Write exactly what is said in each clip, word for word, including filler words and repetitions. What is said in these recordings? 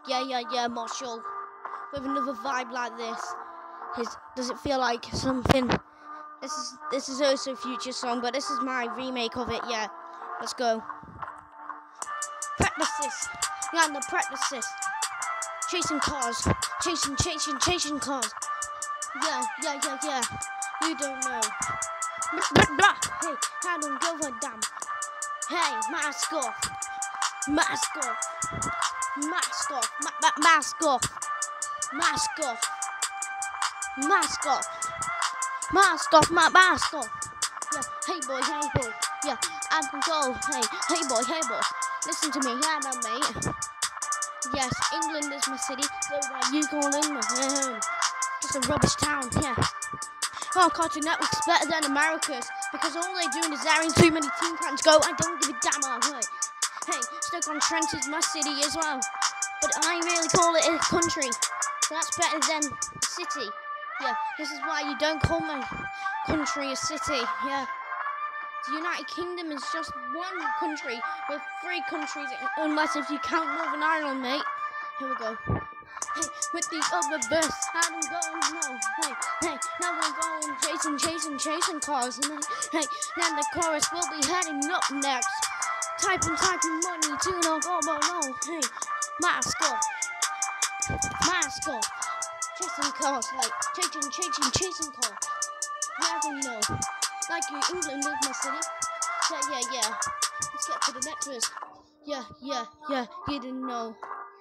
Yeah, yeah, yeah, Marshall. With another vibe like this. His, does it feel like something? This is this is also a Future song, but this is my remake of it. Yeah, let's go. Practice this. Yeah, the practice this. Chasing cars, chasing, chasing, chasing cars. Yeah, yeah, yeah, yeah. You don't know. Blah, blah, blah. Hey, I don't give a damn. Hey, mask off, mask off, mask off, ma ma mask off, mask off, mask off, mask off, ma mask off. Yeah, hey boy, hey boy. Yeah, I can go. Hey, hey boy, hey boy. Listen to me, yeah, no, mate. Yes, England is my city, so where you calling my home? Just a rubbish town, yeah. Oh, Cartoon Network's better than America's because all they're doing is airing too many teen cans go. I don't give a damn. Hey, hey, Stoke-on-Trent is my city as well, but I really call it a country. So that's better than a city. Yeah, this is why you don't call my country a city. Yeah. The United Kingdom is just one country with three countries, unless if you count Northern Ireland, mate. Here we go. Hey, with the other verse, I don't go, no. Hey, hey, now we're going chasing, chasing, chasing cars. And then, hey, then the chorus will be heading up next. Typing, typing money to no go, but no. Hey, mask off, mask off. Chasing cars, like chasing, chasing, chasing cars. Yeah, I don't know. Like you, England is my city. Yeah, yeah, yeah. Let's get to the next verse. Yeah, yeah, yeah. You didn't know.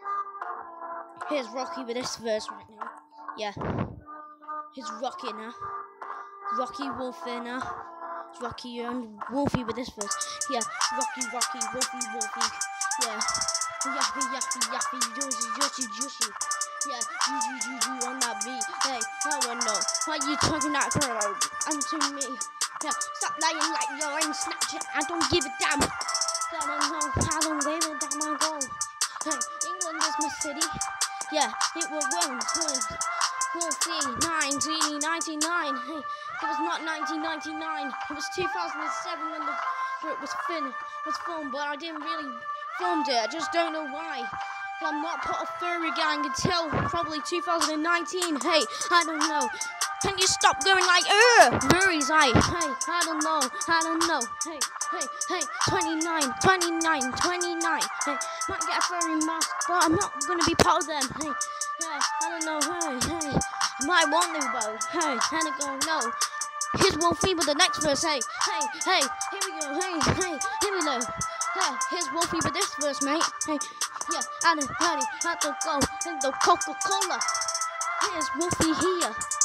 Here's Rocky with this verse right now. Yeah. Here's Rocky now. Rocky Wolfie now. It's Rocky and Wolfie with this verse. Yeah. Rocky, Rocky, Wolfie, Wolfie. Yeah. Yappy, yappy, yappy, juicy, juicy, juicy. Yeah. You, you, you, you on that beat. Hey, I don't know. Why you talking that crowd? And to me. Yeah, stop lying like you're in Snapchat. I don't give a damn. I don't know. I don't give a damn. I go. Hey, England is my city. Yeah, it was one, Wolfie, nineteen ninety-nine. Hey, it was not nineteen ninety-nine. It was two thousand seven when the group was fin was formed, but I didn't really form it. I just don't know why. Well, I'm not part of Furry Gang until probably two thousand nineteen. Hey, I don't know. Can you stop going like, ugh? Furries, I, hey, I don't know, I don't know. Hey, hey, hey, twenty-nine, twenty-nine, twenty-nine. Hey, might get a furry mask, but I'm not gonna be part of them. Hey, yeah, I don't know. Hey, hey, I might want to though. Hey, and I go, no. Here's Wolfie with the next verse. Hey, hey, hey, here we go. Hey, hey, here we go. Hey, here's Wolfie with this verse, mate. Hey, yeah, I don't, I don't, I don't go. And the Coca-Cola. Here's Wolfie here.